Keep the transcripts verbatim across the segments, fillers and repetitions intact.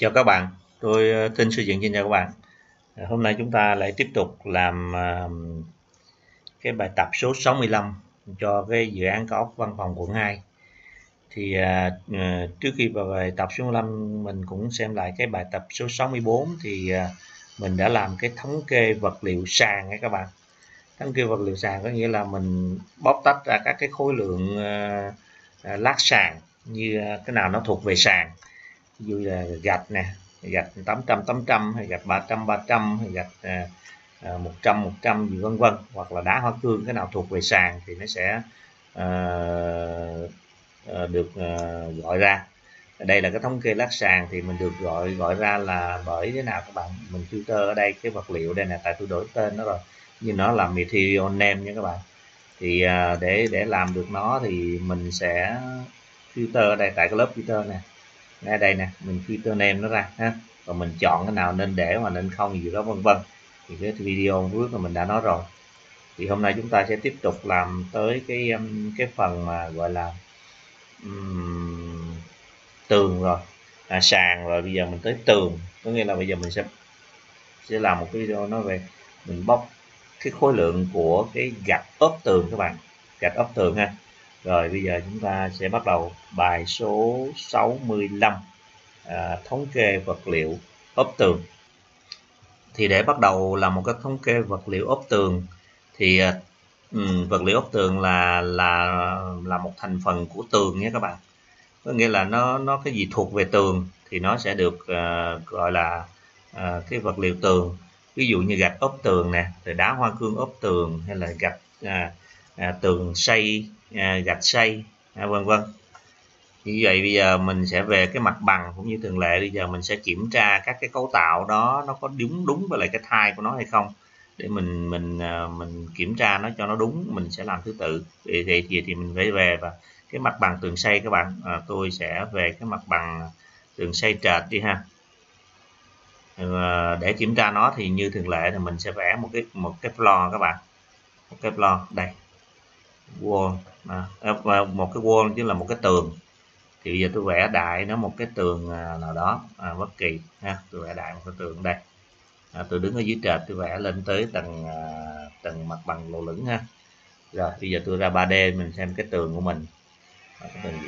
Chào các bạn, tôi uh, Tin xây dựng xin chào các bạn. À, hôm nay chúng ta lại tiếp tục làm uh, cái bài tập số sáu mươi lăm cho cái dự án cao ốc văn phòng quận hai. Thì uh, uh, trước khi vào bài tập số sáu mươi lăm mình cũng xem lại cái bài tập số sáu mươi bốn thì uh, mình đã làm cái thống kê vật liệu sàn nha các bạn. Thống kê vật liệu sàn có nghĩa là mình bóc tách ra các cái khối lượng uh, uh, lát sàn như uh, cái nào nó thuộc về sàn. Ví dụ là gạch nè, gạch tám trăm tám trăm hay gạch ba trăm ba trăm hay gạch à, một trăm một trăm gì vân vân, hoặc là đá hoa cương, cái nào thuộc về sàn thì nó sẽ à, à, được à, gọi ra. Đây là cái thống kê lát sàn thì mình được gọi gọi ra là bởi thế nào các bạn? Mình filter ở đây cái vật liệu đây nè, tại tôi đổi tên nó rồi, nhưng nó là material name nha các bạn. Thì à, để để làm được nó thì mình sẽ filter ở đây tại cái lớp filter này. Ở đây nè, mình filter name nó ra ha, và mình chọn cái nào nên để mà nên không gì đó vân vân. Thì cái video trước là mình đã nói rồi. Thì hôm nay chúng ta sẽ tiếp tục làm tới cái cái phần mà gọi là um, tường rồi, à, sàn rồi. Bây giờ mình tới tường, có nghĩa là bây giờ mình sẽ sẽ làm một cái video nói về mình bóc cái khối lượng của cái gạch ốp tường các bạn, gạch ốp tường ha. Rồi bây giờ chúng ta sẽ bắt đầu bài số sáu mươi lăm, à, thống kê vật liệu ốp tường. Thì để bắt đầu làm một cái thống kê vật liệu ốp tường thì um, vật liệu ốp tường là là là một thành phần của tường nhé các bạn. Có nghĩa là nó nó cái gì thuộc về tường thì nó sẽ được uh, gọi là uh, cái vật liệu tường. Ví dụ như gạch ốp tường nè, rồi đá hoa cương ốp tường, hay là gạch à, à, tường xây, à, gạch xây, à, vân vân. Như vậy bây giờ mình sẽ về cái mặt bằng cũng như thường lệ. Bây giờ mình sẽ kiểm tra các cái cấu tạo đó nó có đúng đúng với lại cái thai của nó hay không, để mình mình mình kiểm tra nó cho nó đúng. Mình sẽ làm thứ tự thì thì thì, thì mình phải về và cái mặt bằng tường xây các bạn. À, tôi sẽ về cái mặt bằng tường xây trệt đi ha. À, để kiểm tra nó thì như thường lệ thì mình sẽ vẽ một cái một cái floor các bạn, một cái floor đây, wall, à, một cái wall chứ là một cái tường. Thì bây giờ tôi vẽ đại nó một cái tường nào đó à, bất kỳ ha. Tôi vẽ đại một cái tường đây, à, tôi đứng ở dưới trệt tôi vẽ lên tới tầng à, tầng mặt bằng lỗ lửng ha. Rồi bây giờ tôi ra ba D mình xem cái tường của mình à, cái tường gì.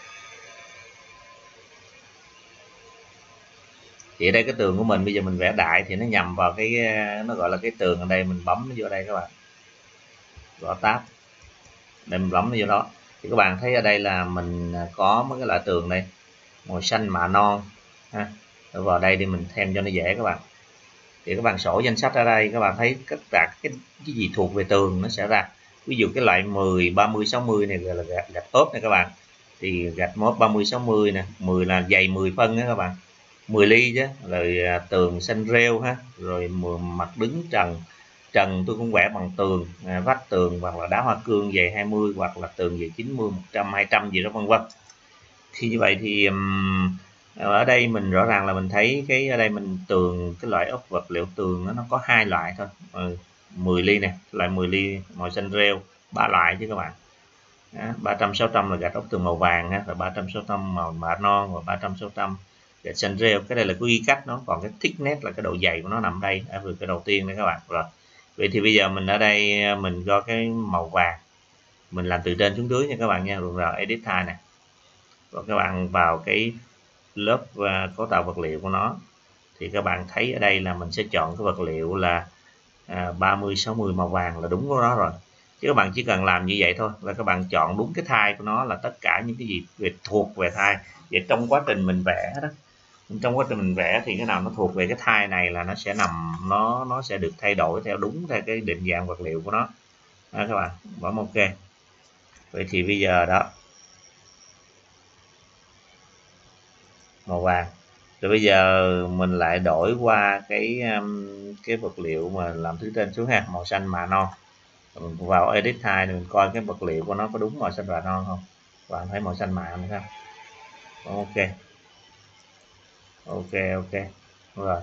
Thì ở đây cái tường của mình bây giờ mình vẽ đại thì nó nhằm vào cái, nó gọi là cái tường ở đây. Mình bấm nó vô đây các bạn, gõ tab để mình bấm nó vô đó. Thì các bạn thấy ở đây là mình có mấy cái loại tường đây, màu xanh mạ non ha. Rồi vào đây đi mình thêm cho nó dễ các bạn. Thì các bạn sổ danh sách ở đây, các bạn thấy tất cả cái, cái gì thuộc về tường nó sẽ ra. Ví dụ cái loại mười, ba mươi, sáu mươi này gọi là gạch, gạch ốp này các bạn. Thì gạch mốt ba mươi, sáu mươi nè, mười là dày mười phân đó các bạn, mười ly chứ. Rồi à, tường xanh rêu ha. Rồi mặt đứng trần, trần tôi cũng vẽ bằng tường, à, vách tường hoặc là đá hoa cương dày hai mươi, hoặc là tường dày chín mươi, một trăm, hai trăm gì đó vân vân. Thì như vậy thì um, ở đây mình rõ ràng là mình thấy cái ở đây mình tường, cái loại ốp vật liệu tường nó, nó có hai loại thôi. ừ, mười ly nè, loại mười ly màu xanh rêu, ba loại chứ các bạn. Đó, ba trăm, sáu trăm là gạch ốp tường màu vàng ha, và ba trăm, sáu trăm màu mạ non, và ba trăm, sáu trăm gạch xanh rêu. Cái đây là cái ghi cách nó, còn cái thickness là cái độ dày của nó nằm đây ở vừa cái đầu tiên đấy các bạn. Rồi vậy thì bây giờ mình ở đây mình cho cái màu vàng, mình làm từ trên xuống dưới nha các bạn nha. Rồi vào edit type này, và các bạn vào cái lớp uh, cấu tạo vật liệu của nó. Thì các bạn thấy ở đây là mình sẽ chọn cái vật liệu là à, ba mươi, sáu mươi màu vàng là đúng của nó rồi. Chứ các bạn chỉ cần làm như vậy thôi là các bạn chọn đúng cái thai của nó, là tất cả những cái gì về thuộc về thai. Vậy trong quá trình mình vẽ đó, trong quá trình mình vẽ thì cái nào nó thuộc về cái thai này là nó sẽ nằm, nó nó sẽ được thay đổi theo đúng theo cái định dạng vật liệu của nó. Đó, các bạn bấm OK. Vậy thì bây giờ đó, màu vàng. Rồi bây giờ mình lại đổi qua cái um, cái vật liệu mà làm thứ trên xuống ha, màu xanh mạ non. Mình vào edit type mình coi cái vật liệu của nó có đúng màu xanh mạ non không. Bạn thấy màu xanh mạ không? OK, OK, OK rồi.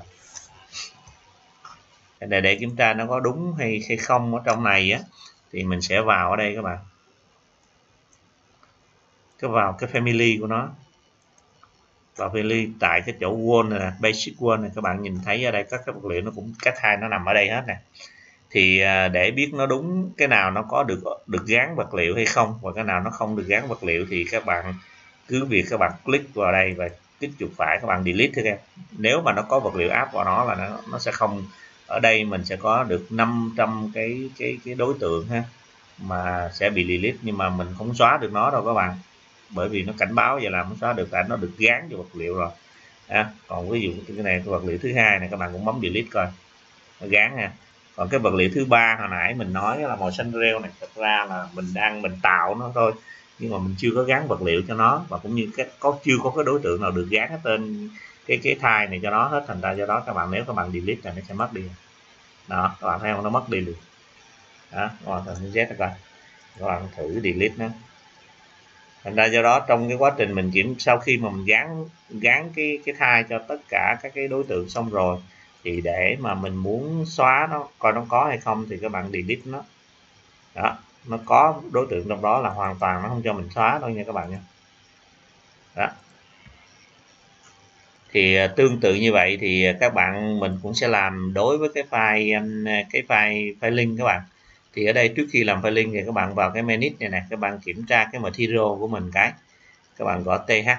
Để để kiểm tra nó có đúng hay hay không ở trong này á, thì mình sẽ vào ở đây các bạn, cái vào cái family của nó. vào valley tại cái chỗ wall này nè, basic wall này, các bạn nhìn thấy ở đây các cái vật liệu nó cũng cái thai nó nằm ở đây hết nè. Thì để biết nó đúng cái nào nó có được được gắn vật liệu hay không và cái nào nó không được gắn vật liệu thì các bạn cứ việc các bạn click vào đây và kích chuột phải các bạn delete thôi em. Nếu mà nó có vật liệu áp vào nó là nó, nó sẽ không, ở đây mình sẽ có được năm trăm cái cái cái đối tượng ha, mà sẽ bị delete, nhưng mà mình không xóa được nó đâu các bạn, bởi vì nó cảnh báo vậy là không xóa được, tại nó được gắn vào vật liệu rồi. À, còn ví dụ cái này cái vật liệu thứ hai này các bạn cũng bấm delete coi nó gắn ha. Còn cái vật liệu thứ ba hồi nãy mình nói là màu xanh rêu này, thật ra là mình đang mình tạo nó thôi, nhưng mà mình chưa có gắn vật liệu cho nó, và cũng như cái có chưa có cái đối tượng nào được gắn tên cái cái thai này cho nó hết, thành ra do đó các bạn nếu các bạn delete là nó sẽ mất đi. Đó, các bạn thấy không, nó mất đi luôn. Đó, các bạn thử Z coi, các bạn thử delete nó. Thành ra do đó trong cái quá trình mình kiểm, sau khi mà mình gắn gắn cái cái thai cho tất cả các cái đối tượng xong rồi, thì để mà mình muốn xóa nó coi nó có hay không thì các bạn delete nó. Đó, nó có đối tượng trong đó là hoàn toàn nó không cho mình xóa đâu nha các bạn nha. Đó. Thì tương tự như vậy thì các bạn mình cũng sẽ làm đối với cái file cái file file link các bạn. Thì ở đây trước khi làm file link thì các bạn vào cái manage này nè, các bạn kiểm tra cái material của mình cái, các bạn gõ th,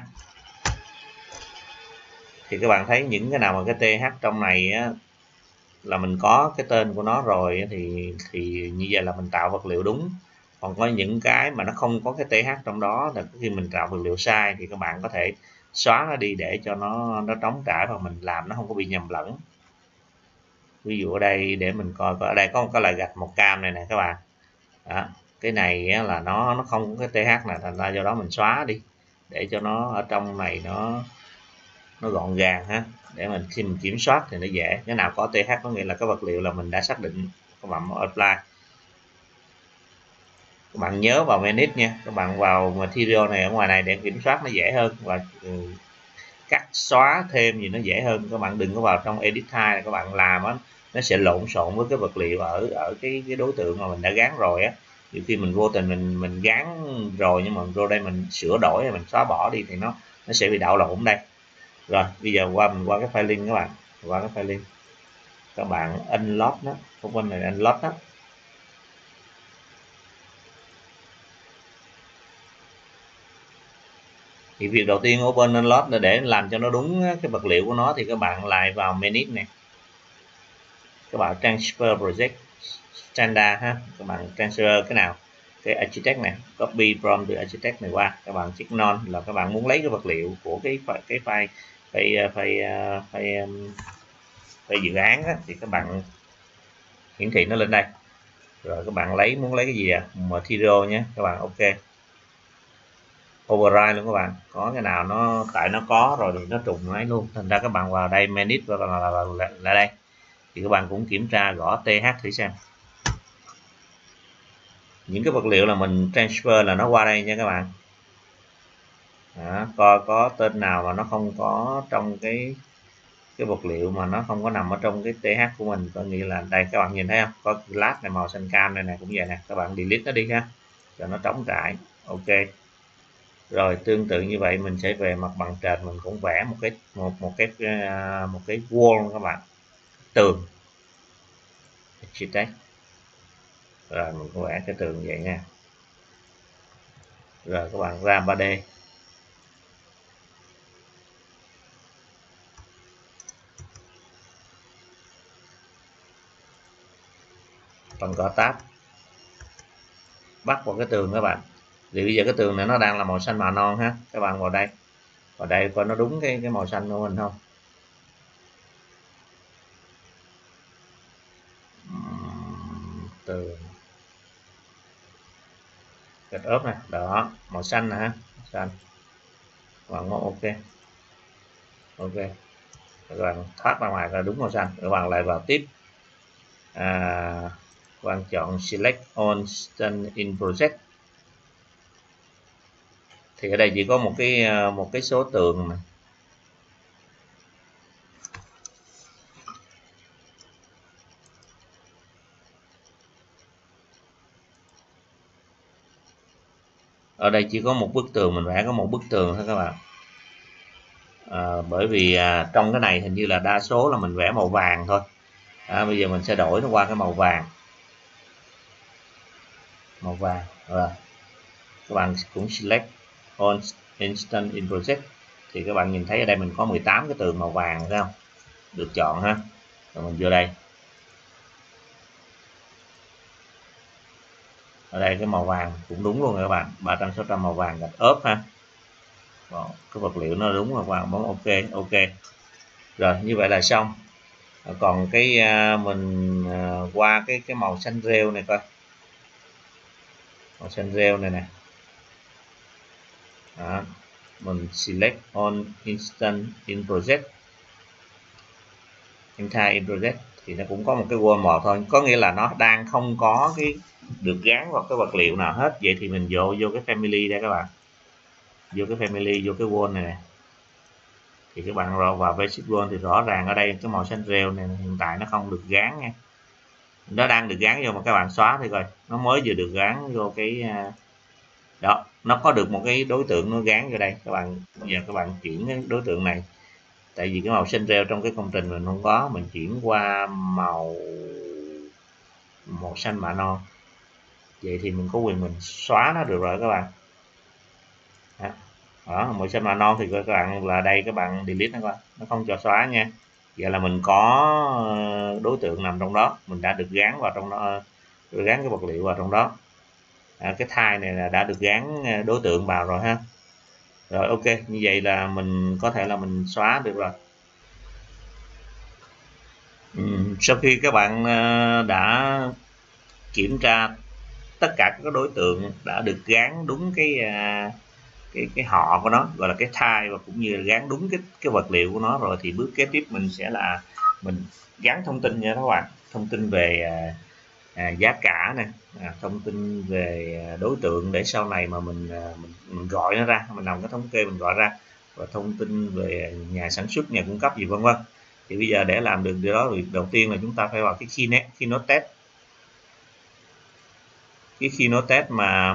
thì các bạn thấy những cái nào mà cái th trong này á, là mình có cái tên của nó rồi thì thì như vậy là mình tạo vật liệu đúng. Còn có những cái mà nó không có cái th trong đó là khi mình tạo vật liệu sai thì các bạn có thể xóa nó đi để cho nó nó trống trải và mình làm nó không có bị nhầm lẫn. Ví dụ ở đây để mình coi, ở đây có một cái loại gạch màu cam này nè các bạn. Đó, cái này là nó nó không có cái th này, thành ra do đó mình xóa đi để cho nó ở trong này nó nó gọn gàng ha, để mình khi mình kiểm soát thì nó dễ. Cái nào có th có nghĩa là cái vật liệu là mình đã xác định, các bạn apply. Các bạn nhớ vào manage nha, các bạn vào material này ở ngoài này để kiểm soát nó dễ hơn, và ừ, cắt xóa thêm gì nó dễ hơn. Các bạn đừng có vào trong edit hai, các bạn làm á nó sẽ lộn xộn với cái vật liệu ở ở cái cái đối tượng mà mình đã gắn rồi á. Nhiều khi mình vô tình mình mình gắn rồi nhưng mà vô đây mình sửa đổi hay mình xóa bỏ đi thì nó nó sẽ bị đảo lộn đây. Rồi bây giờ qua mình qua cái file link các bạn, qua cái file link các bạn unlock nó, không bên này unlock đó. Thì việc đầu tiên open unlock là để làm cho nó đúng cái vật liệu của nó thì các bạn lại vào manage này, các bạn transfer project standard ha, các bạn transfer cái nào, cái architect này, copy from từ architect này qua, các bạn check none là các bạn muốn lấy cái vật liệu của cái cái file file file file, file dự án á, thì các bạn hiển thị nó lên đây. Rồi các bạn lấy muốn lấy cái gì à? Material nhé, các bạn ok override luôn các bạn, có cái nào nó tại nó có rồi thì nó trùng lấy luôn, thành ra các bạn vào đây manage và là đây thì các bạn cũng kiểm tra gõ th thử xem những cái vật liệu là mình transfer là nó qua đây nha các bạn. Đó, coi có tên nào mà nó không có trong cái cái vật liệu mà nó không có nằm ở trong cái th của mình, có nghĩa là đây các bạn nhìn thấy không, có class này màu xanh cam này này cũng vậy nè, các bạn delete nó đi ha cho nó trống trải. Ok, rồi tương tự như vậy mình sẽ về mặt bằng trệt, mình cũng vẽ một cái một một cái một cái wall các bạn, tường architect, rồi mình cũng vẽ cái tường vậy nha. Rồi các bạn ra ba D, bằng gõ tab bắt vào cái tường các bạn. Thì bây giờ cái tường này nó đang là màu xanh mạ non ha, các bạn vào đây, vào đây coi nó đúng cái cái màu xanh của mình không. Tường gạch ốp này, đó màu xanh nè ha, xanh, các bạn ngó ok, ok các bạn thoát ra ngoài là đúng màu xanh, các bạn lại vào tiếp, à, các bạn chọn select on stand in project. Thì ở đây chỉ có một cái một cái số tường này. Ở đây chỉ có một bức tường, mình vẽ có một bức tường thôi các bạn. à, bởi vì à, trong cái này hình như là đa số là mình vẽ màu vàng thôi. À, bây giờ mình sẽ đổi nó qua cái màu vàng, màu vàng rồi các bạn cũng select on instant in project thì các bạn nhìn thấy ở đây mình có mười tám cái tường màu vàng thấy không, được chọn ha. Rồi mình vô đây, ở đây cái màu vàng cũng đúng luôn các bạn, ba trăm sáu trăm màu vàng gạch ốp ha. Đó, cái vật liệu nó đúng rồi, bạn bấm ok. Ok rồi, như vậy là xong. Còn cái mình qua cái cái màu xanh rêu này coi, màu xanh rêu này nè. Đó, mình select on instant in project, entire in project thì nó cũng có một cái wall mode thôi, có nghĩa là nó đang không có cái được gắn vào cái vật liệu nào hết. Vậy thì mình vô vô cái family đây các bạn, vô cái family, vô cái wall này nè, thì các bạn rồi vào basic wall thì rõ ràng ở đây cái màu xanh rêu này hiện tại nó không được gắn nha, nó đang được gắn vô mà các bạn xóa thì coi nó mới vừa được gắn vô cái đó, nó có được một cái đối tượng nó gắn vô đây các bạn. Giờ các bạn chuyển cái đối tượng này, tại vì cái màu xanh rêu trong cái công trình mình không có, mình chuyển qua màu màu xanh mạ non, vậy thì mình có quyền mình xóa nó được rồi các bạn. Đó, đó màu xanh mạ non thì các bạn là đây các bạn delete nó coi, nó không cho xóa nha. Vậy là mình có đối tượng nằm trong đó, mình đã được gắn vào trong đó, được gắn cái vật liệu vào trong đó. À, cái thai này là đã được gắn đối tượng vào rồi ha. Rồi ok, như vậy là mình có thể là mình xóa được rồi. Ừ, sau khi các bạn đã kiểm tra tất cả các đối tượng đã được gắn đúng cái cái cái họ của nó, gọi là cái thai, và cũng như là gắn đúng cái cái vật liệu của nó rồi, thì bước kế tiếp mình sẽ là mình gắn thông tin nha các bạn, thông tin về à, giá cả này, à, thông tin về đối tượng để sau này mà mình, à, mình mình gọi nó ra, mình làm cái thống kê mình gọi ra, và thông tin về nhà sản xuất, nhà cung cấp gì vân vân. Thì bây giờ để làm được điều đó, việc đầu tiên là chúng ta phải vào cái keynote keynote test, cái keynote test mà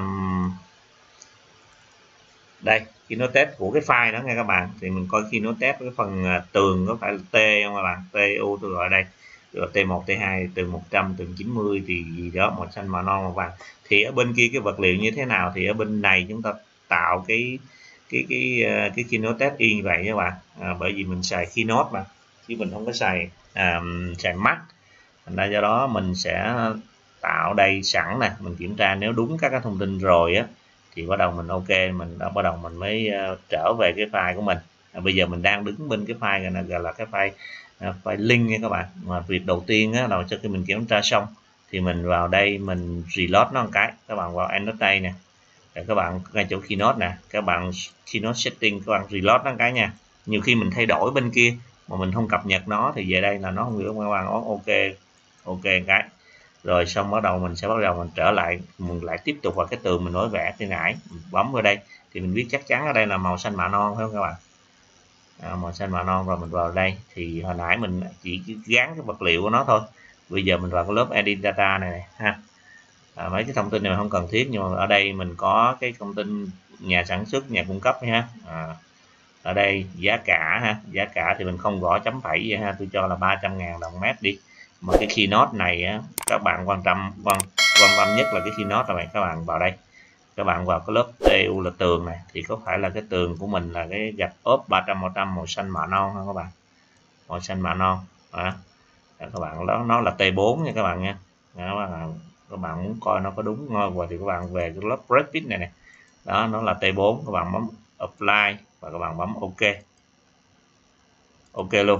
đây keynote test của cái file đó nha các bạn. Thì mình coi keynote test cái phần tường có phải là T không các bạn, tê u tôi gọi đây, rồi T một T hai từ một trăm từ chín mươi thì gì đó, màu xanh màu non màu vàng. Thì ở bên kia cái vật liệu như thế nào thì ở bên này chúng ta tạo cái cái cái cái keynote test y như vậy các bạn. À, bởi vì mình xài keynote mà chứ mình không có xài à, xài Mac, thành ra do đó mình sẽ tạo đây sẵn nè, mình kiểm tra nếu đúng các cái thông tin rồi á thì bắt đầu mình ok, mình đã bắt đầu mình mới uh, trở về cái file của mình. À, bây giờ mình đang đứng bên cái file này gọi là cái file uh, file link nha các bạn. Mà việc đầu tiên á, là cho khi mình kiểm tra xong thì mình vào đây mình reload nó một cái, các bạn vào annotate nè, để các bạn ngay chỗ keynote nè, các bạn keynote setting các bạn reload nó một cái nha. Nhiều khi mình thay đổi bên kia mà mình không cập nhật nó thì về đây là nó không hiểu, các bạn ok ok cái rồi xong bắt đầu mình sẽ bắt đầu mình trở lại, mình lại tiếp tục vào cái tường mình mới vẽ từ nãy, mình bấm vào đây thì mình biết chắc chắn ở đây là màu xanh mạ non phải không các bạn. À, màu xanh mạ non, rồi mình vào đây thì hồi nãy mình chỉ gắn cái vật liệu của nó thôi, bây giờ mình vào cái lớp edit data này, này ha. À, mấy cái thông tin này không cần thiết, nhưng mà ở đây mình có cái thông tin nhà sản xuất, nhà cung cấp ha. À, ở đây giá cả ha, giá cả thì mình không gõ chấm phẩy vậy ha, tôi cho là ba trăm ngàn đồng mét đi. Mà cái keynote này á, các bạn quan tâm quan quan tâm nhất là cái keynote này, các bạn vào đây, các bạn vào cái lớp tê u là tường này, thì có phải là cái tường của mình là cái gạch ốp ba trăm phần trăm màu xanh mạ non không các bạn, màu xanh mạ non à, các bạn đó nó là T bốn nha các bạn nha. Đó, các bạn muốn coi nó có đúng rồi thì các bạn về cái lớp breakfast này này, đó nó là T bốn, các bạn bấm apply và các bạn bấm ok, ok luôn,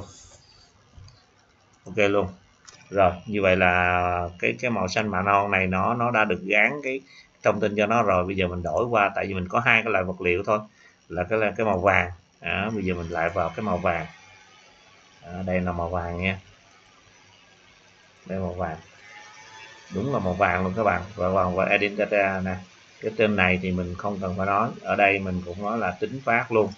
ok luôn. Rồi như vậy là cái cái màu xanh mạ non này nó nó đã được gắn cái thông tin cho nó rồi. Bây giờ mình đổi qua, tại vì mình có hai cái loại vật liệu thôi, là cái là cái màu vàng. À, bây giờ mình lại vào cái màu vàng. À, đây là màu vàng nha, đây màu vàng, đúng là màu vàng luôn các bạn. Và vào và edit data nè, cái trên này thì mình không cần phải nói, ở đây mình cũng nói là tính phát luôn.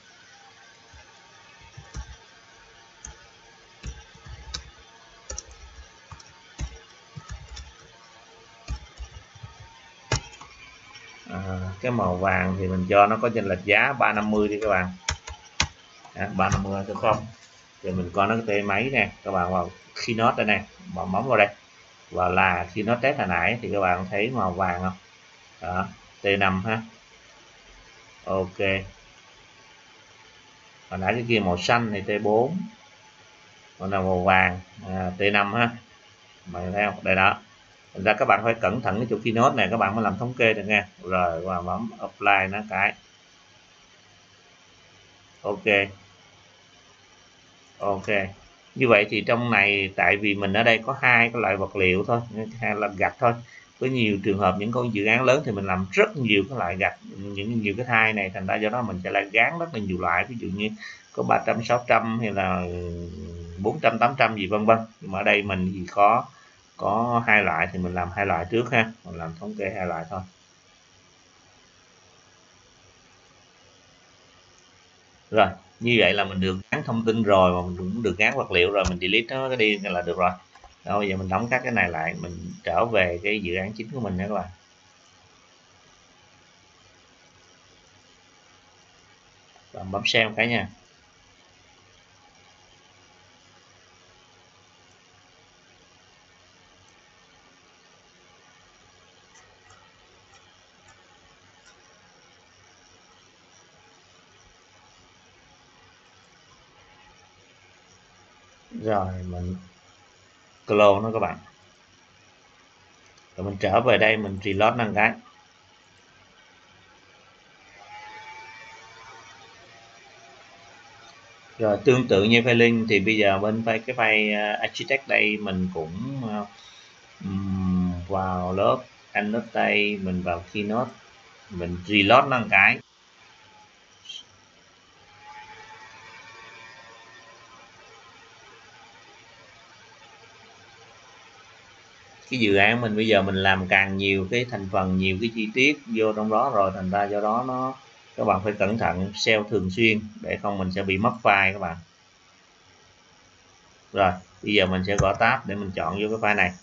À, cái màu vàng thì mình cho nó có chênh lệch giá ba trăm năm mươi đi các bạn. ba năm mươi không. Rồi mình coi nó cái tên máy nè, các bạn vào Keynote đây nè, bấm bấm vào đây và là khi nó test hồi nãy thì các bạn thấy màu vàng không đó, T năm ha. Ok, hồi nãy cái kia màu xanh thì T bốn, còn là màu vàng à, T năm ha, mày thấy không đây đó. Thành ra các bạn phải cẩn thận cái chỗ Keynote này các bạn mới làm thống kê được nha. Rồi và bấm apply nó cái ok. Ok, như vậy thì trong này tại vì mình ở đây có hai cái loại vật liệu thôi, hai là gạch thôi. Với nhiều trường hợp những con dự án lớn thì mình làm rất nhiều cái loại gạch, những nhiều cái thai này, thành ra do đó mình sẽ lại gán rất là nhiều loại, ví dụ như có ba trăm, sáu trăm hay là bốn trăm, tám trăm gì vân vân. Nhưng mà ở đây mình chỉ có có hai loại thì mình làm hai loại trước ha, mình làm thống kê hai loại thôi. Rồi, như vậy là mình được gắn thông tin rồi, mà mình cũng được gắn vật liệu rồi, mình delete nó cái đi là được rồi. Đó, bây giờ mình đóng các cái này lại, mình trở về cái dự án chính của mình nha các bạn. Bạn bấm xem cái nha. Rồi mình clone nó các bạn. Rồi mình trở về đây mình reload năng cái. Rồi tương tự như file link thì bây giờ bên cái file uh, architect đây mình cũng uh, vào lớp annotate, mình vào keynote, mình reload năng cái. Cái dự án mình bây giờ mình làm càng nhiều cái thành phần, nhiều cái chi tiết vô trong đó rồi, thành ra do đó nó các bạn phải cẩn thận save thường xuyên để không mình sẽ bị mất file các bạn. Rồi bây giờ mình sẽ gõ tab để mình chọn vô cái file này.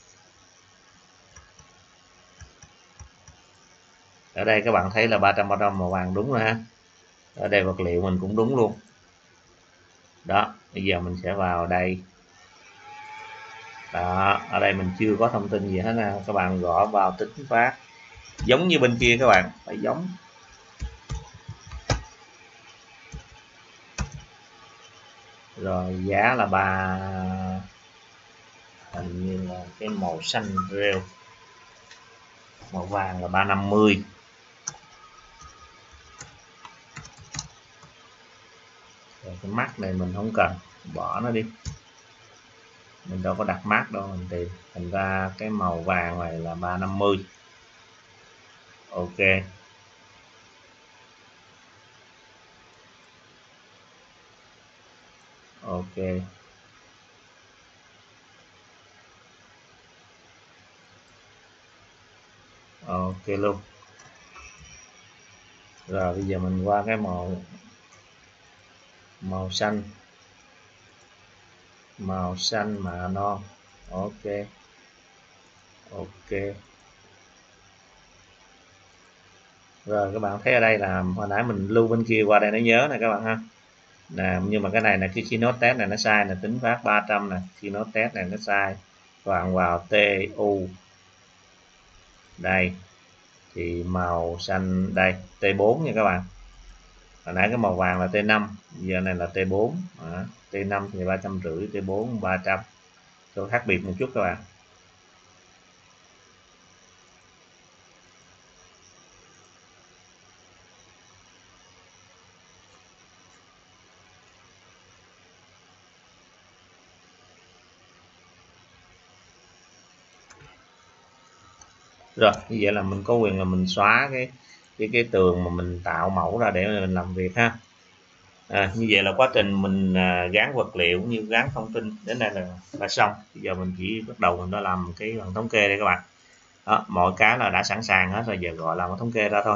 Ở đây các bạn thấy là ba trăm ba trăm màu vàng đúng rồi ha. Ở đây vật liệu mình cũng đúng luôn đó. Bây giờ mình sẽ vào đây đó, ở đây mình chưa có thông tin gì hết nè, các bạn gõ vào tính phát giống như bên kia, các bạn phải giống. Rồi giá là ba, hình như là cái màu xanh rêu, màu vàng là ba năm mươi. Rồi cái mắt này mình không cần, bỏ nó đi, mình đâu có đặt mát đâu mình tìm. Thành ra cái màu vàng này là ba năm mươi. Ok, ok, ok luôn. Rồi bây giờ mình qua cái màu màu xanh, màu xanh mà non. Ok, ok. Rồi các bạn thấy ở đây là hồi nãy mình lưu bên kia qua đây nó nhớ này các bạn ha. Nè, nhưng mà cái này là cái khi nốt test này nó sai, là tính phát ba trăm này, khi nốt test này nó sai. Các bạn vào tê u đây thì màu xanh đây T bốn nha các bạn. Hồi nãy cái màu vàng là T năm, giờ này là T bốn. À, T năm thì ba trăm rưỡi, T bốn ba trăm, cho khác biệt một chút các bạn. Rồi như vậy là mình có quyền là mình xóa cái cái cái tường mà mình tạo mẫu ra để mình làm việc ha. À, như vậy là quá trình mình à, gắn vật liệu như gắn thông tin đến đây là là xong. Bây giờ mình chỉ bắt đầu mình đã làm cái bằng thống kê đây các bạn. Đó, mọi cái là đã sẵn sàng hết rồi, giờ gọi làm cái thống kê ra thôi.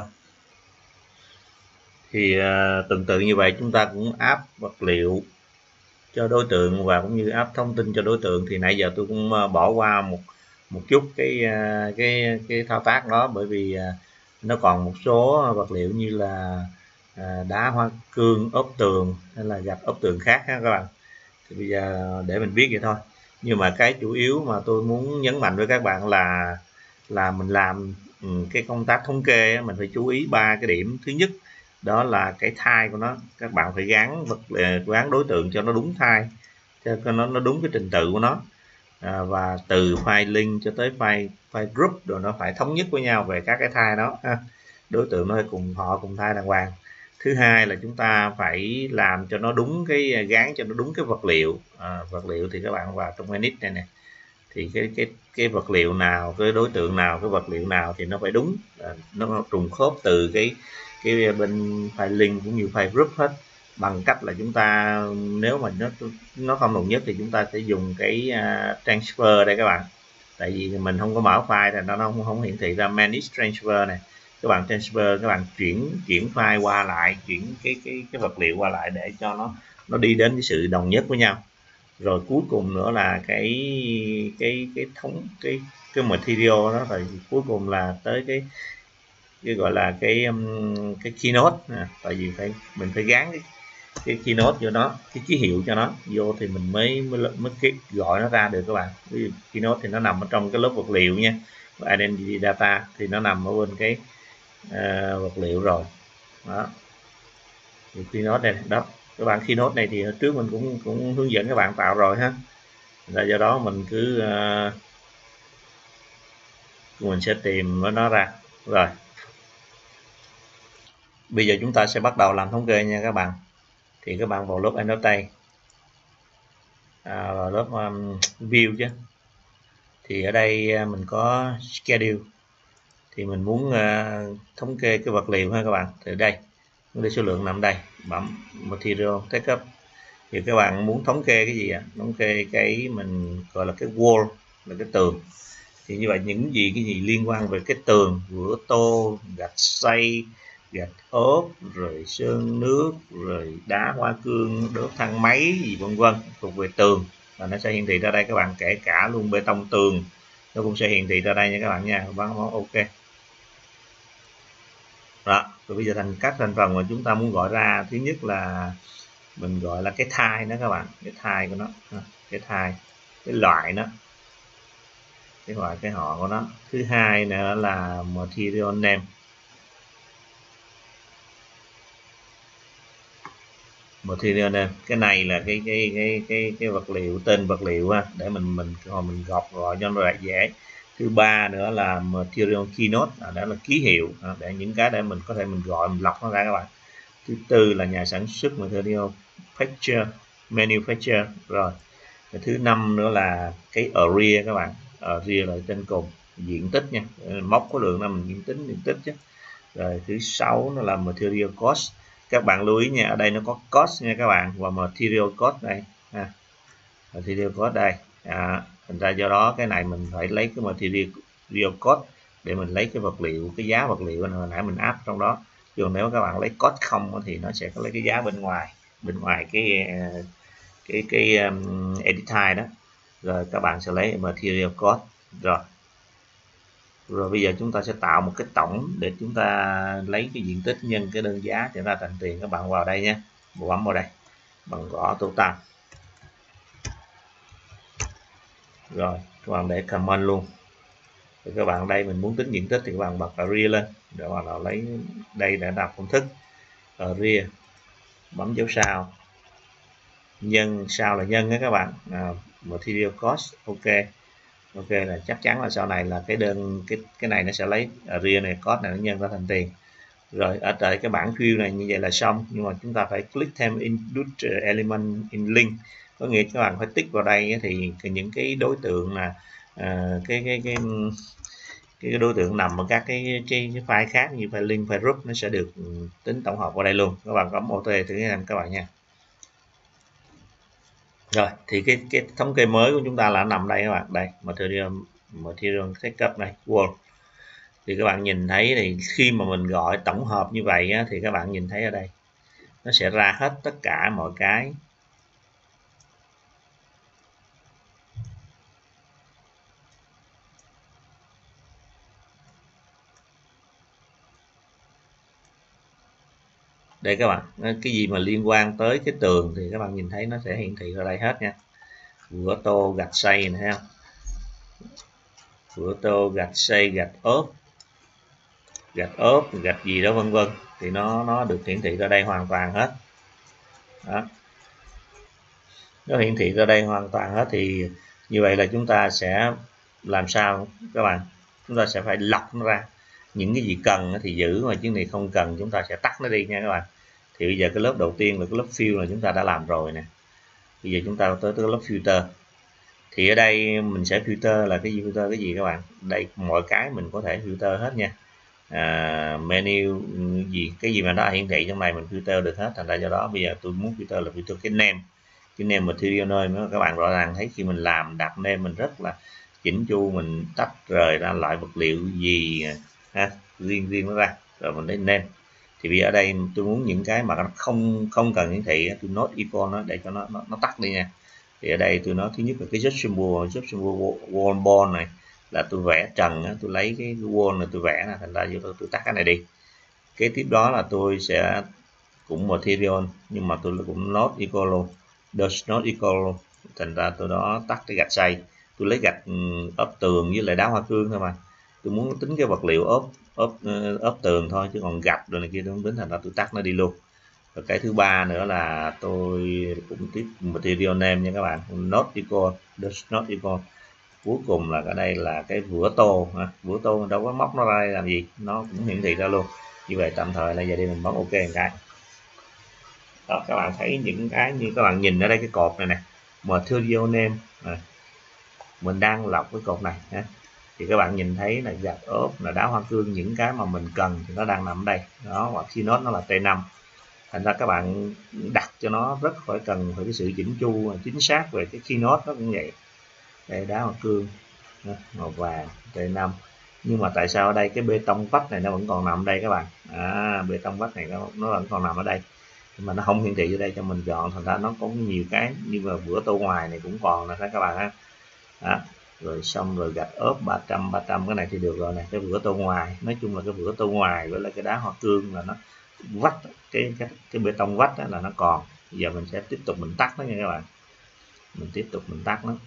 Thì à, tương tự như vậy chúng ta cũng áp vật liệu cho đối tượng và cũng như áp thông tin cho đối tượng. Thì nãy giờ tôi cũng bỏ qua một một chút cái cái cái thao tác đó, bởi vì nó còn một số vật liệu như là à, đá hoa cương ốp tường hay là gạch ốp tường khác ha các bạn. Thì bây giờ để mình viết vậy thôi, nhưng mà cái chủ yếu mà tôi muốn nhấn mạnh với các bạn là là mình làm ừ, cái công tác thống kê mình phải chú ý ba cái điểm. Thứ nhất đó là cái thai của nó, các bạn phải gắn vật gắn đối tượng cho nó đúng thai, cho nó nó đúng cái trình tự của nó, à, và từ file link cho tới file file group rồi nó phải thống nhất với nhau về các cái thai đó ha. Đối tượng nó phải cùng họ cùng thai đàng hoàng. Thứ hai là chúng ta phải làm cho nó đúng cái gắn cho nó đúng cái vật liệu, à, vật liệu thì các bạn vào trong edit này nè, thì cái cái cái vật liệu nào, cái đối tượng nào, cái vật liệu nào thì nó phải đúng, à, nó trùng khớp từ cái cái bên file link cũng như file group hết, bằng cách là chúng ta nếu mà nó nó không đồng nhất thì chúng ta sẽ dùng cái uh, transfer đây các bạn. Tại vì mình không có mở file thì nó không không hiển thị ra manage transfer này. Các bạn transfer, các bạn chuyển chuyển file qua lại, chuyển cái cái cái vật liệu qua lại để cho nó nó đi đến cái sự đồng nhất với nhau. Rồi cuối cùng nữa là cái cái cái thống cái cái material đó, rồi cuối cùng là tới cái cái gọi là cái cái keynote, à, tại vì phải mình phải gắn cái, cái keynote cho nó, cái ký hiệu cho nó vô thì mình mới mới mới cái gọi nó ra được các bạn. Ví dụ keynote thì nó nằm ở trong cái lớp vật liệu nha, identity data thì nó nằm ở bên cái uh, vật liệu rồi đó. Thì keynote này đó các bạn, keynote này thì trước mình cũng cũng hướng dẫn các bạn tạo rồi ha, là do đó mình cứ uh, mình sẽ tìm nó ra. Rồi bây giờ chúng ta sẽ bắt đầu làm thống kê nha các bạn. Thì các bạn vào lớp annotate, à, vào lớp um, view chứ, thì ở đây mình có schedule, thì mình muốn uh, thống kê cái vật liệu ha các bạn. Từ đây vấn đề số lượng nằm đây, bấm material take up, thì các bạn muốn thống kê cái gì ạ? À? Thống kê cái mình gọi là cái wall, là cái tường. Thì như vậy những gì cái gì liên quan về cái tường, vữa tô, gạch xay, gạch ốp, rồi sơn nước, rồi đá hoa cương, đốt thang máy gì vân vân thuộc về tường và nó sẽ hiển thị ra đây các bạn, kể cả luôn bê tông tường nó cũng sẽ hiển thị ra đây nha các bạn nha. Bấm bấm ok đó. Rồi bây giờ thành các thành phần mà chúng ta muốn gọi ra, thứ nhất là mình gọi là cái thai đó các bạn, cái thai của nó, cái thai, cái loại nó, cái loại cái họ của nó. Thứ hai nữa là material name, material name cái này là cái cái cái cái cái vật liệu, tên vật liệu ha, để mình mình hồi mình gọt gọi cho nó dễ. Thứ ba nữa là material keynote, à, đó là ký hiệu, à, để những cái để mình có thể mình gọi, mình lọc nó ra các bạn. Thứ tư là nhà sản xuất, material manufacturer, manufacturer rồi. Thứ năm nữa là cái area các bạn, area là trên cùng, diện tích nha, móc khối lượng là mình diện tích diện tích chứ. Rồi thứ sáu nó là material cost, các bạn lưu ý nha, ở đây nó có cost nha các bạn, và material cost đây ha, material cost đây, à, thành ra do đó cái này mình phải lấy cái material cost để mình lấy cái vật liệu, cái giá vật liệu hồi nãy mình áp trong đó. Còn nếu các bạn lấy cost không thì nó sẽ có lấy cái giá bên ngoài, bên ngoài cái cái cái um, edit type đó. Rồi các bạn sẽ lấy material cost. Rồi rồi bây giờ chúng ta sẽ tạo một cái tổng để chúng ta lấy cái diện tích nhân cái đơn giá cho ra thành tiền. Các bạn vào đây nhé, bấm vào đây bằng gõ total, rồi các bạn để comment luôn. Rồi các bạn đây mình muốn tính diện tích thì các bạn bật area lên, để bạn nào lấy đây để đặt công thức area, bấm dấu sao, nhân sao là nhân đó các bạn, à, material cost ok. Ok là chắc chắn là sau này là cái đơn cái cái này nó sẽ lấy area này, cost này nó nhân ra thành tiền. Rồi ở tại cái bảng field này như vậy là xong, nhưng mà chúng ta phải click thêm include element in link, có nghĩa các bạn phải tích vào đây thì những cái đối tượng là à, cái, cái cái cái đối tượng nằm ở các cái, cái, cái file khác như file link, file group nó sẽ được tính tổng hợp vào đây luôn. Các bạn bấm ô tê thử xem các bạn nha. Rồi thì cái cái thống kê mới của chúng ta là nằm đây các bạn, đây material material take up này, wall. Thì các bạn nhìn thấy thì khi mà mình gọi tổng hợp như vậy á, thì các bạn nhìn thấy ở đây nó sẽ ra hết tất cả mọi cái Đây các bạn, cái gì mà liên quan tới cái tường thì các bạn nhìn thấy nó sẽ hiển thị ra đây hết nha. Vữa tô gạch xây này, thấy không? Vữa tô gạch xây gạch ốp, gạch ốp gạch gì đó vân vân, thì nó nó được hiển thị ra đây hoàn toàn hết đó. Nó hiển thị ra đây hoàn toàn hết. Thì như vậy là chúng ta sẽ làm sao các bạn, chúng ta sẽ phải lọc nó ra, những cái gì cần thì giữ, mà những này không cần chúng ta sẽ tắt nó đi nha các bạn. Thì bây giờ cái lớp đầu tiên là cái lớp fill là chúng ta đã làm rồi nè. Bây giờ chúng ta tới tới lớp filter. Thì ở đây mình sẽ filter là cái gì, filter cái gì các bạn? Đây mọi cái mình có thể filter hết nha. À, menu gì cái gì mà nó hiển thị trong này mình filter được hết. Thành ra do đó bây giờ tôi muốn filter là filter cái name, cái name material nơi các bạn rõ ràng thấy khi mình làm đặt name mình rất là chỉnh chu, mình tách rời ra loại vật liệu gì ha, riêng riêng nó ra rồi mình lấy name. Thì bây giờ ở đây tôi muốn những cái mà nó không không cần hiển thị tôi not equal nó để cho nó nó, nó tắt đi nha. Thì ở đây tôi nói thứ nhất là cái just symbol, just symbol wall bond này là tôi vẽ trần, tôi lấy cái wall này tôi vẽ, là thành ra tôi, tôi tắt cái này đi. Kế tiếp đó là tôi sẽ cũng material nhưng mà tôi cũng not equal luôn, does not equal luôn. Thành ra tôi đó tắt cái gạch xây, tôi lấy gạch ốp tường với lại đá hoa cương thôi mà. Tôi muốn tính cái vật liệu ốp ốp ốp tường thôi, chứ còn gạch rồi này kia tôi không tính, thành ra tôi tắt nó đi luôn. Và cái thứ ba nữa là tôi cũng tiếp material name nha các bạn, not equal, does not equal. Cuối cùng là cái đây là cái vữa tô ha. Vữa tô mình đâu có móc nó ra làm gì, nó cũng hiển thị ra luôn. Như vậy tạm thời là giờ đi mình bấm ok một cái đó. Các bạn thấy những cái như các bạn nhìn ở đây, cái cột này nè, material name này. Mình đang lọc cái cột này ha. Thì các bạn nhìn thấy là gạch ốp, là đá hoa cương, những cái mà mình cần thì nó đang nằm ở đây đó. Hoặc keynote nó là T năm, thành ra các bạn đặt cho nó rất phải cần phải cái sự chỉnh chu chính xác về cái keynote. Nó cũng vậy. Đây đá hoa cương màu vàng T năm, nhưng mà tại sao ở đây cái bê tông vách này nó vẫn còn nằm ở đây các bạn? À, bê tông vách này nó, nó vẫn còn nằm ở đây nhưng mà nó không hiển thị ở đây cho mình chọn, thành ra nó có nhiều cái như là vữa tô ngoài này cũng còn nè các bạn ha. Đó. Rồi xong rồi gạch ốp ba trăm ba trăm cái này thì được rồi này, cái vữa tô ngoài, nói chung là cái vữa tô ngoài với lại cái đá hoa cương là nó vách, cái cái, cái bê tông vách đó là nó còn. Giờ mình sẽ tiếp tục mình tắt nó nha các bạn, mình tiếp tục mình tắt nó.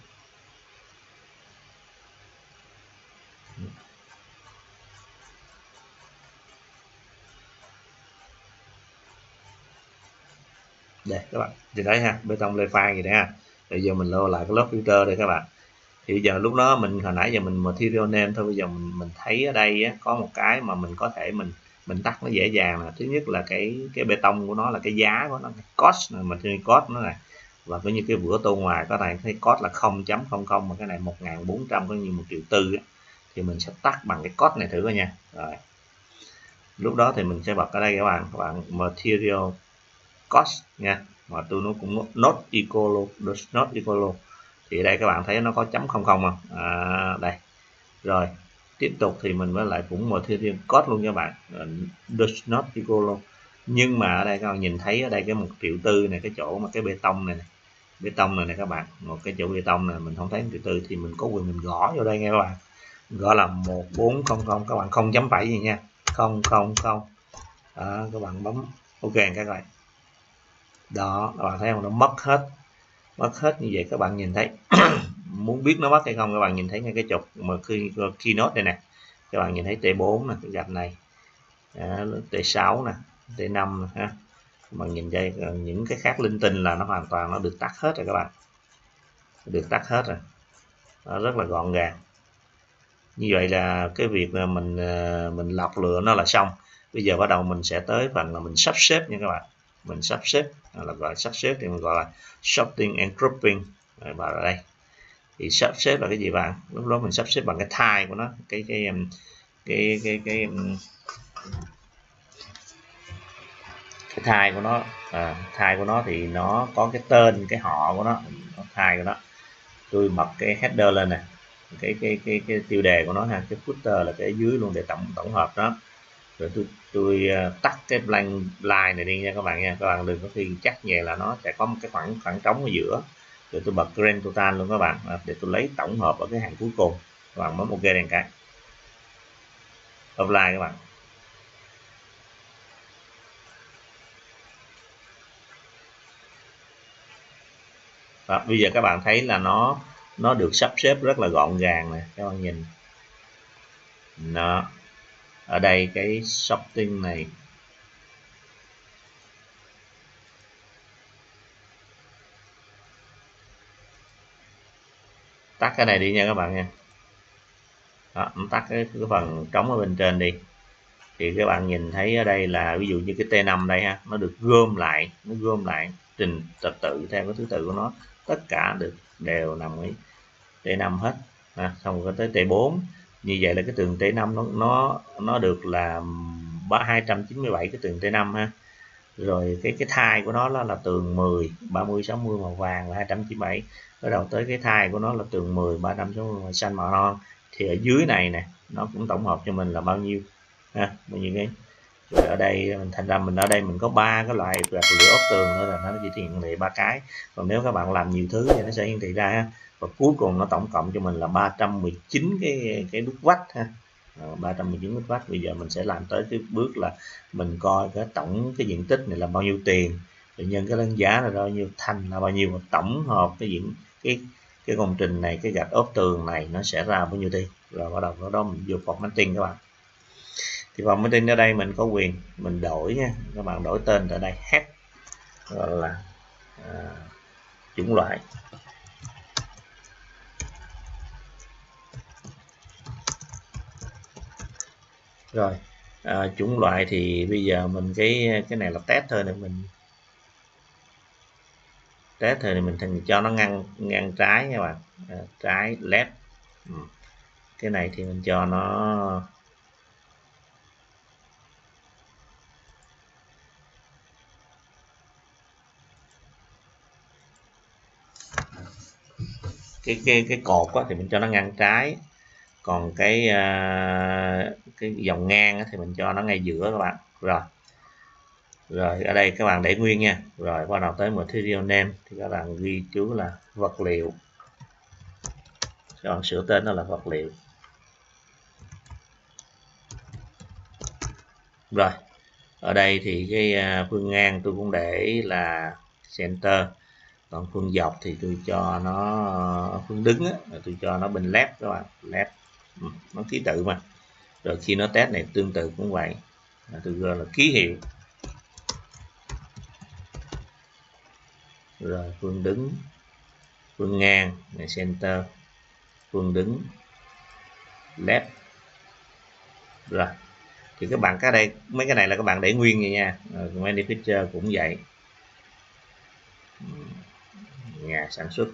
Đây các bạn thì đấy ha, bê tông lê phan gì đấy ha. Bây giờ mình lưu lại cái lớp filter đây các bạn. Thì bây giờ lúc đó mình hồi nãy giờ mình material name thôi, bây giờ mình mình thấy ở đây á, có một cái mà mình có thể mình mình tắt nó dễ dàng là thứ nhất là cái cái bê tông của nó là cái giá của nó, cái cost này, material cost nó này, và có như cái vữa tô ngoài có này thấy cost là không chấm không không, mà cái này một nghìn bốn trăm có như một triệu tư, thì mình sẽ tắt bằng cái cost này thử coi nha. Rồi lúc đó thì mình sẽ bật ở đây các bạn, các bạn material cost nha, mà tôi nó cũng not equal luôn, does not equal luôn. Thì đây các bạn thấy nó có chấm không không không à, đây. Rồi tiếp tục thì mình mới lại cũng material cost luôn các bạn, does not equal luôn. Nhưng mà ở đây các bạn nhìn thấy ở đây cái một triệu tư này, cái chỗ mà cái bê tông này, này bê tông này này các bạn, một cái chỗ bê tông này mình không thấy một triệu tư thì mình có quyền mình gõ vô đây nghe các bạn, gõ là một bốn không không, các bạn không chấm phẩy gì nha, không không không đó, các bạn bấm ok các bạn. Đó các bạn thấy không, nó mất hết mất hết như vậy. Các bạn nhìn thấy muốn biết nó mất hay không, các bạn nhìn thấy ngay cái trục mà khi keynote đây nè, các bạn nhìn thấy T bốn nè, cái gạch này đó, T sáu nè, T năm nè ha. Các bạn nhìn đây, những cái khác linh tinh là nó hoàn toàn nó được tắt hết rồi các bạn, được tắt hết rồi. Nó rất là gọn gàng. Như vậy là cái việc là mình mình lọc lựa nó là xong. Bây giờ bắt đầu mình sẽ tới phần là mình sắp xếp nha các bạn. Mình sắp xếp là gọi sắp xếp thì mình gọi là sorting and grouping. Rồi vào đây thì sắp xếp là cái gì bạn? Lúc đó mình sắp xếp bằng cái type của nó, cái cái cái cái cái cái type của nó, à, type của nó thì nó có cái tên, cái họ của nó, type của nó. Tôi bật cái header lên nè, cái cái cái cái tiêu đề của nó ha, cái footer là cái dưới luôn để tổng tổng hợp đó. Rồi tôi tôi tắt cái blank line này đi nha các bạn nha. Các bạn đừng có khi chắc nhẹ là nó sẽ có một cái khoảng khoảng trống ở giữa. Rồi tôi bật grand total luôn các bạn, để tôi lấy tổng hợp ở cái hàng cuối cùng. Các bạn bấm ok đèn cái offline các bạn. Đó, bây giờ các bạn thấy là nó nó được sắp xếp rất là gọn gàng nè, các bạn nhìn nó ở đây cái sorting này, tắt cái này đi nha các bạn nha. Đó, tắt cái, cái phần trống ở bên trên đi, thì các bạn nhìn thấy ở đây là ví dụ như cái T năm đây ha, nó được gom lại, nó gom lại trình trật tự theo cái thứ tự của nó, tất cả được đều nằm ở T năm hết. À, xong rồi tới T bốn, như vậy là cái tường T năm nó nó nó được là hai trăm chín mươi bảy cái tường T năm ha. Rồi cái cái thai của nó là, là tường mười, ba mươi, sáu mươi màu vàng là hai trăm chín mươi bảy. Bắt đầu tới cái thai của nó là tường mười, ba trăm sáu mươi màu xanh màu non. Thì ở dưới này nè, nó cũng tổng hợp cho mình là bao nhiêu ha, bao nhiêu cái. Rồi ở đây mình thành ra mình ở đây mình có ba cái loại vật liệu ốp tường nữa, là nó chỉ hiển thị ba cái. Còn nếu các bạn làm nhiều thứ thì nó sẽ hiển thị ra ha. Và cuối cùng nó tổng cộng cho mình là ba trăm mười chín cái cái đúc vách ha. ba trăm mười chín đúc vách. Bây giờ mình sẽ làm tới cái bước là mình coi cái tổng cái diện tích này là bao nhiêu tiền, rồi nhân cái đánh giá là bao nhiêu, thành là bao nhiêu, và tổng hợp cái diện cái cái công trình này, cái gạch ốp tường này nó sẽ ra bao nhiêu tiền. Rồi bắt đầu đó, đó mình vô formatting các bạn. Thì formatting ở đây mình có quyền mình đổi nha, các bạn đổi tên ở đây head, gọi là à, chủng loại. Rồi à, chủng loại thì bây giờ mình cái cái này là test thôi, để mình test thôi, thì mình thành cho nó ngăn ngăn trái các bạn, à, trái left. Ừ. Cái này thì mình cho nó cái cái cái cột á, thì mình cho nó ngăn trái, còn cái uh, cái dòng ngang á, thì mình cho nó ngay giữa các bạn. Rồi rồi ở đây các bạn để nguyên nha. Rồi bắt đầu tới material name thì các bạn ghi chú là vật liệu, các bạn sửa tên nó là vật liệu. Rồi ở đây thì cái phương ngang tôi cũng để là center, còn phương dọc thì tôi cho nó phương đứng á, tôi cho nó bên left các bạn, left. Ừ, nó ký tự mà. Rồi khi nó test này tương tự cũng vậy, tôi gọi là ký hiệu. Rồi phương đứng, phương ngang này center, phương đứng left. Rồi thì các bạn cái đây mấy cái này là các bạn để nguyên vậy nha. Rồi manufacturer cũng vậy, nhà sản xuất.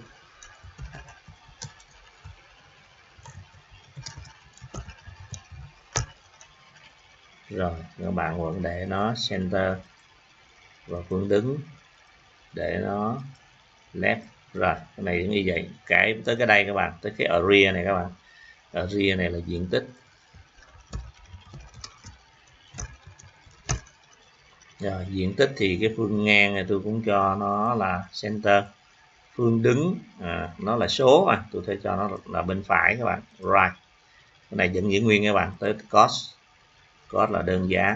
Rồi các bạn vẫn để nó center, và phương đứng để nó left. Rồi cái này cũng như vậy. Cái tới cái đây các bạn, tới cái area này các bạn, area này là diện tích. Rồi diện tích thì cái phương ngang này tôi cũng cho nó là center, phương đứng à, nó là số mà tôi sẽ cho nó là bên phải các bạn, right. Cái này vẫn giữ nguyên các bạn. Tới cost, cost là đơn giá,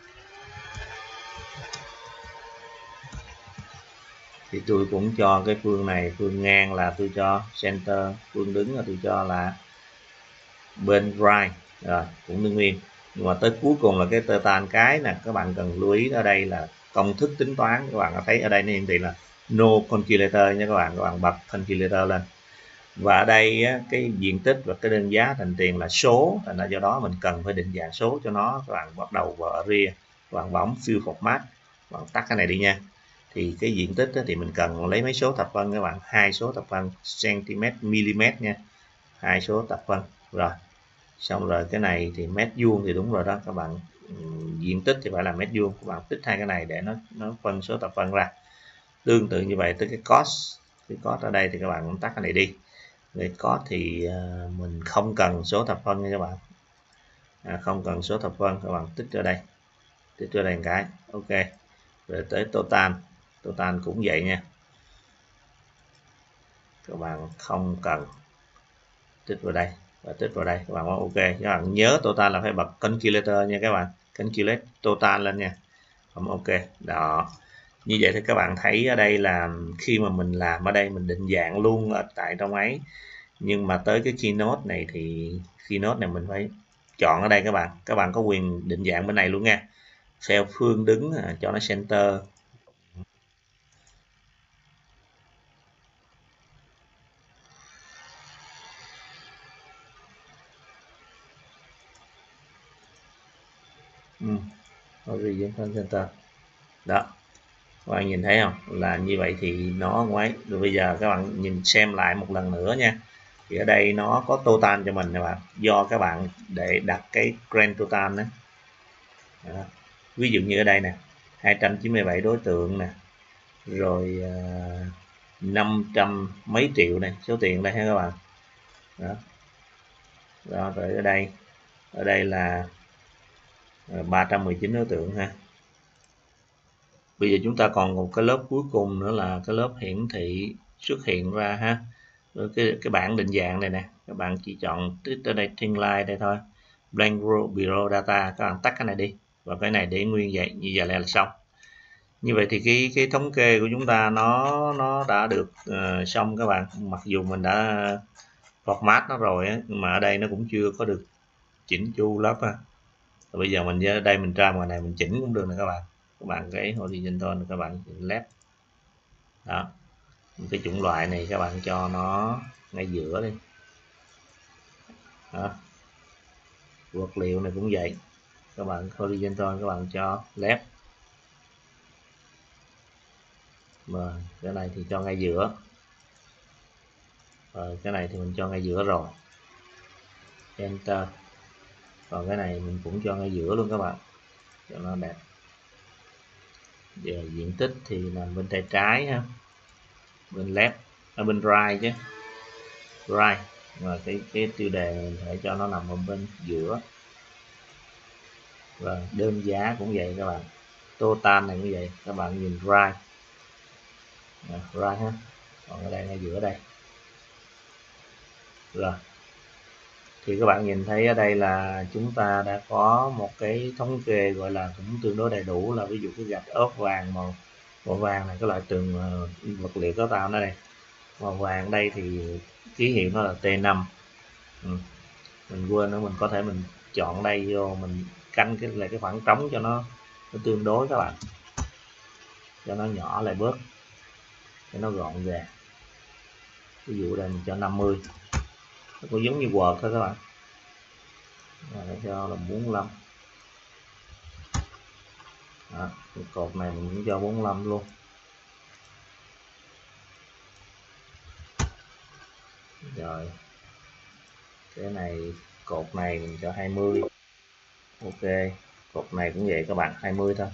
thì tôi cũng cho cái phương này, phương ngang là tôi cho center, phương đứng là tôi cho là bên right. Rồi cũng giữ nguyên. Nhưng mà tới cuối cùng là cái total cái nè, các bạn cần lưu ý ở đây là công thức tính toán. Các bạn thấy ở đây nó hiển thị là no calculator nha các bạn, các bạn bật calculator lên. Và ở đây á, cái diện tích và cái đơn giá thành tiền là số, thành ra do đó mình cần phải định dạng số cho nó. Các bạn bắt đầu vào area, các bạn bấm fill format, các bạn tắt cái này đi nha. Thì cái diện tích thì mình cần lấy mấy số thập phân các bạn, hai số thập phân cm mm nha, hai số thập phân. Rồi xong rồi cái này thì mét vuông thì đúng rồi đó các bạn, diện tích thì phải là mét vuông, các bạn tích hai cái này để nó nó phân số thập phân ra. Tương tự như vậy tới cái cost, cái cost ở đây thì các bạn cũng tắt cái này đi. Về cost thì uh, mình không cần số thập phân nha các bạn, à, không cần số thập phân, các bạn tích ở đây, tích ở đây một cái, ok. Rồi tới total, total cũng vậy nha, các bạn không cần tích vào đây và tích vào đây, các bạn ok. Các bạn nhớ total là phải bật calculator nha các bạn, calculate total lên nha, không ok đó. Như vậy thì các bạn thấy ở đây là khi mà mình làm ở đây mình định dạng luôn ở tại trong ấy, nhưng mà tới cái keynote này thì keynote này mình phải chọn ở đây các bạn các bạn có quyền định dạng bên này luôn nha. Cell phương đứng cho nó center. Ừ. Horizontal center đó, các bạn nhìn thấy không, là như vậy thì nó ngoái. Rồi bây giờ các bạn nhìn xem lại một lần nữa nha, thì ở đây nó có total cho mình các bạn, do các bạn để đặt cái grand total đó. Đó. Ví dụ như ở đây nè, hai trăm chín mươi bảy đối tượng nè, rồi uh, năm trăm mấy triệu này, số tiền đây ha các bạn. Đó. Đó, rồi ở đây ở đây là ba trăm mười chín đối tượng ha. Bây giờ chúng ta còn một cái lớp cuối cùng nữa là cái lớp hiển thị xuất hiện ra ha. Rồi cái cái bảng định dạng này nè, các bạn chỉ chọn tới đây Thin Line đây thôi, Blank Below Data, các bạn tắt cái này đi và cái này để nguyên vậy, như vậy là xong. Như vậy thì cái cái thống kê của chúng ta nó nó đã được uh, xong các bạn. Mặc dù mình đã format nó rồi á, nhưng mà ở đây nó cũng chưa có được chỉnh chu lắm ha. Rồi bây giờ mình ở đây mình ra ngoài này mình chỉnh cũng được nè các bạn. Các bạn cái horizontal các bạn left đó, cái chủng loại này các bạn cho nó ngay giữa đi đó. Vật liệu này cũng vậy, các bạn horizontal các bạn cho left, và cái này thì cho ngay giữa, rồi cái này thì mình cho ngay giữa rồi, enter, còn cái này mình cũng cho ngay giữa luôn các bạn cho nó đẹp. Giờ diện tích thì nằm bên tay trái ha, bên left ở bên right chứ, right, và cái cái tiêu đề mình phải cho nó nằm ở bên giữa. Và đơn giá cũng vậy các bạn, total này cũng vậy, các bạn nhìn right, à, right ha, còn ở đây ngay giữa đây. Rồi thì các bạn nhìn thấy ở đây là chúng ta đã có một cái thống kê gọi là cũng tương đối đầy đủ, là ví dụ cái gạch ốp vàng màu màu vàng này, cái loại tường uh, vật liệu cấu tạo nó đây màu vàng đây thì ký hiệu nó là T năm. Ừ. Mình quên nữa, mình có thể mình chọn đây vô mình canh cái lại cái khoảng trống cho nó, nó tương đối các bạn, cho nó nhỏ lại bớt cho nó gọn gàng. Ví dụ đây mình cho năm mươi, nó cũng giống như Word thôi các bạn, để cho là bốn mươi lăm. Đó, cái cột này mình cũng cho bốn mươi lăm luôn. Rồi cái này cột này mình cho hai mươi. Ok, cột này cũng vậy các bạn, hai mươi thôi.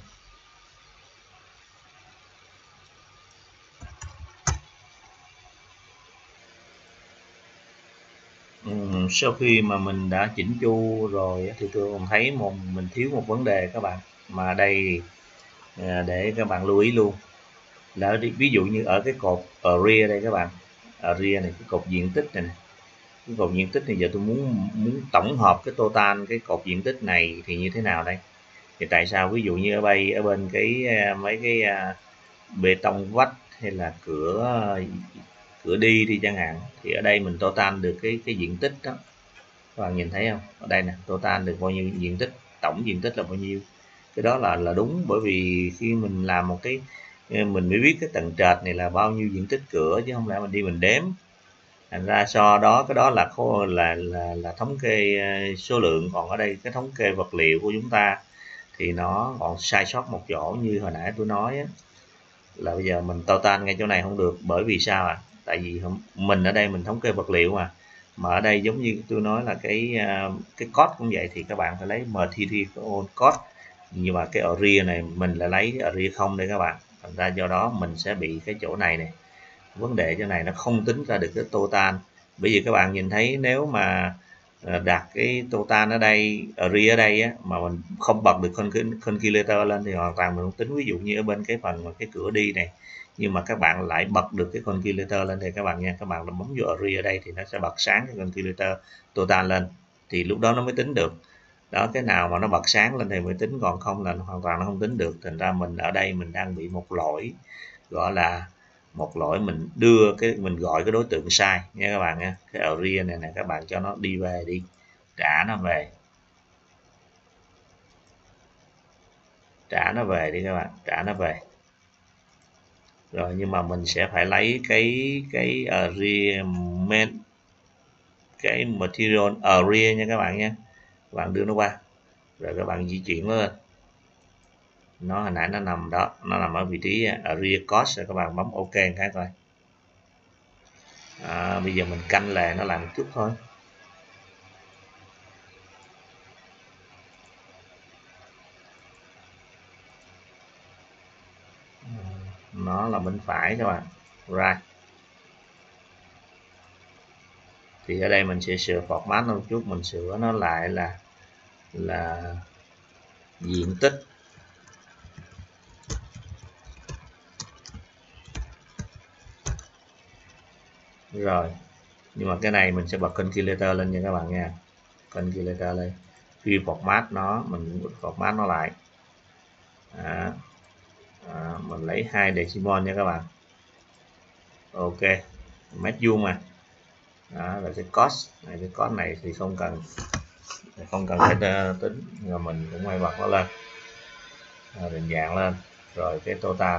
Ừ, sau khi mà mình đã chỉnh chu rồi thì tôi còn thấy một mình thiếu một vấn đề các bạn, mà đây để các bạn lưu ý luôn là ví dụ như ở cái cột area đây các bạn, area này, cái cột diện tích này, này. Cái cột diện tích thì giờ tôi muốn muốn tổng hợp cái total cái cột diện tích này thì như thế nào đây? Thì tại sao ví dụ như ở đây ở bên cái mấy cái bê tông vách hay là cửa cửa đi đi chẳng hạn, thì ở đây mình total được cái cái diện tích đó, các bạn nhìn thấy không, ở đây nè, total được bao nhiêu diện tích, tổng diện tích là bao nhiêu. Cái đó là là đúng, bởi vì khi mình làm một cái mình mới biết cái tầng trệt này là bao nhiêu diện tích cửa, chứ không lẽ mình đi mình đếm. Thành ra so đó cái đó là khô là là là thống kê số lượng, còn ở đây cái thống kê vật liệu của chúng ta thì nó còn sai sót một chỗ, như hồi nãy tôi nói á, là bây giờ mình total ngay chỗ này không được, bởi vì sao ạ? À? Tại vì mình ở đây mình thống kê vật liệu mà mà ở đây giống như tôi nói là cái cái code cũng vậy, thì các bạn phải lấy material code, nhưng mà cái area này mình lại lấy area không đây các bạn. Thành ra do đó mình sẽ bị cái chỗ này này, vấn đề chỗ này nó không tính ra được cái total. Bởi vì các bạn nhìn thấy nếu mà đặt cái total ở đây, area ở đây á, mà mình không bật được calculator lên thì hoàn toàn mình không tính. Ví dụ như ở bên cái phần mà cái cửa đi này, nhưng mà các bạn lại bật được cái calculator lên thì các bạn nha, các bạn bấm vô area ở đây thì nó sẽ bật sáng cái calculator total lên, thì lúc đó nó mới tính được. đó, cái nào mà nó bật sáng lên thì mới tính, còn không là hoàn toàn nó không tính được. Thành ra mình ở đây mình đang bị một lỗi, gọi là một lỗi mình đưa cái mình gọi cái đối tượng sai nha các bạn nha. Cái area này nè, các bạn cho nó đi về đi, trả nó về, trả nó về đi các bạn, trả nó về. Rồi nhưng mà mình sẽ phải lấy cái cái area main, cái material area nha các bạn nha. Các bạn đưa nó qua, rồi các bạn di chuyển nó lên. Nó hồi nãy nó nằm đó, nó nằm ở vị trí area cost, rồi các bạn bấm ok một cái coi. À, bây giờ mình canh là nó làm một chút thôi. Nó là bên phải các bạn, right. Thì ở đây mình sẽ sửa format nó một chút, mình sửa nó lại là là diện tích. Rồi nhưng mà cái này mình sẽ bật calculator lên nha các bạn nha, calculator lên, fill format nó, mình format nó lại. À, à, mình lấy hai decimal nha các bạn. Ok, mét vuông mà. Đó, rồi cái cost này, cái cost này thì không cần không cần phải tính, rồi mình cũng hay bật nó lên, à, định dạng lên. Rồi cái total,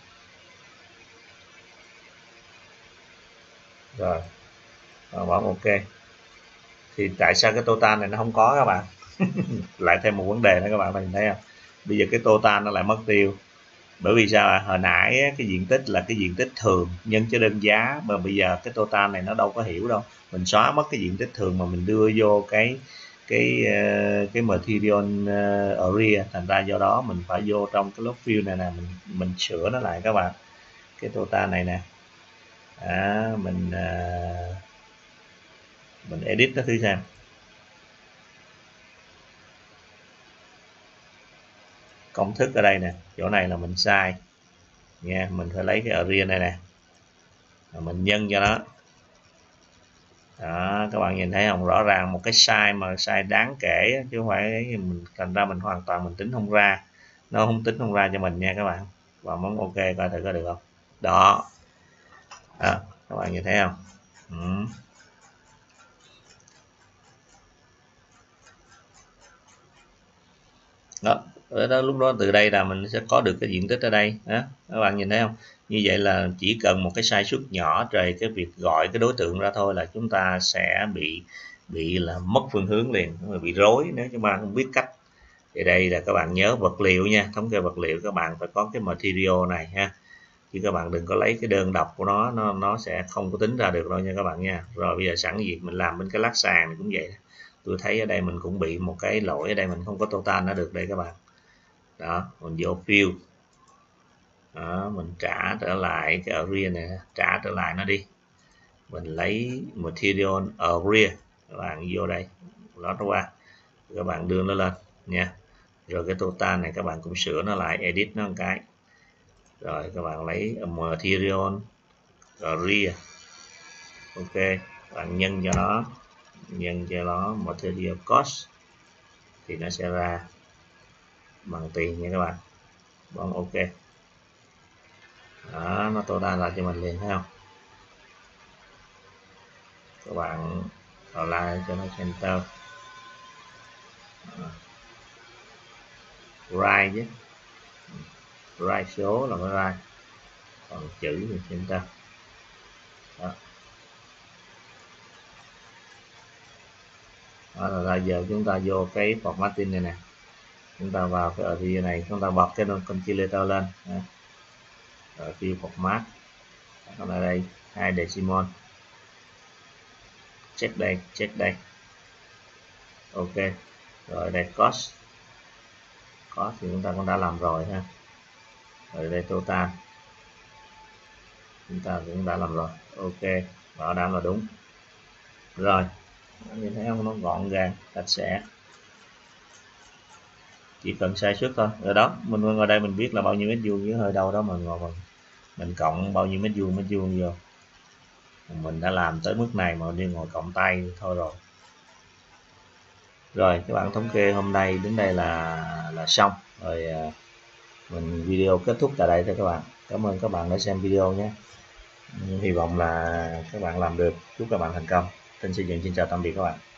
rồi bấm ok. Thì tại sao cái total này nó không có các bạn? Lại thêm một vấn đề nữa các bạn nhìn thấy không? Bây giờ cái total nó lại mất tiêu. Bởi vì sao ạ? Hồi nãy cái diện tích là cái diện tích thường nhân cho đơn giá, mà bây giờ cái total này nó đâu có hiểu đâu. Mình xóa mất cái diện tích thường mà mình đưa vô cái cái cái material area, thành ra do đó mình phải vô trong cái log field này nè, mình mình sửa nó lại các bạn. Cái total này nè, à, mình mình edit nó thử xem. Công thức ở đây nè, chỗ này là mình sai nha, mình phải lấy cái area này nè, mình nhân cho nó. Đó, các bạn nhìn thấy không, rõ ràng một cái size mà size đáng kể chứ không phải mình, thành ra mình hoàn toàn mình tính không ra, nó không tính không ra cho mình nha các bạn. Và bấm ok coi thử có được không. Đó, đó các bạn nhìn thấy không. Ừ. Đó, ở đó lúc đó từ đây là mình sẽ có được cái diện tích ở đây đó, các bạn nhìn thấy không. Như vậy là chỉ cần một cái sai suất nhỏ trời cái việc gọi cái đối tượng ra thôi là chúng ta sẽ bị bị là mất phương hướng liền, bị rối nếu chúng ta không biết cách. Thì đây là các bạn nhớ vật liệu nha, thống kê vật liệu các bạn phải có cái material này ha, chứ các bạn đừng có lấy cái đơn độc của nó, nó nó sẽ không có tính ra được đâu nha các bạn nha. Rồi bây giờ sẵn việc mình làm bên cái lát sàn này cũng vậy, tôi thấy ở đây mình cũng bị một cái lỗi, ở đây mình không có total nó được đây các bạn. Đó, mình vô fill, đó, mình trả trở lại cái area này, trả trở lại nó đi, mình lấy material area, các bạn vô đây lót nó qua, các bạn đưa nó lên nha. Rồi cái total này các bạn cũng sửa nó lại, edit nó một cái, rồi các bạn lấy material area, ok, bạn nhân cho nó, nhân cho nó material cost thì nó sẽ ra bằng tiền nha các bạn. Bấm ok, đó, nó total lại cho mình liền thấy không. Các bạn lại cho nó center right chứ, right số là cái right, còn chữ thì center. Đó, đó là ra giờ chúng ta vô cái formatting này nè, chúng ta vào cái area này, chúng ta bật cái calculator lên. Đó. Rồi fill format, còn ở đây hai decimal, check đây, check đây, ok. Rồi đây cost, cost thì chúng ta cũng đã làm rồi ha. Rồi đây total chúng ta cũng đã làm rồi, ok, bảo đảm là đúng. Rồi nhìn thấy không, nó gọn gàng sạch sẽ, chỉ cần sai suất thôi. Rồi đó, mình ngồi đây mình biết là bao nhiêu mét vuông dưới hơi đâu đó, mình ngồi mình, mình cộng bao nhiêu mét vuông mét vuông vô, mình đã làm tới mức này mà đi ngồi cộng tay thôi rồi. Rồi các bạn thống kê hôm nay đến đây là là xong rồi. Mình video kết thúc tại đây thôi các bạn. Cảm ơn các bạn đã xem video nhé. Hy vọng là các bạn làm được. Chúc các bạn thành công. Tin xây dựng xin chào tạm biệt các bạn.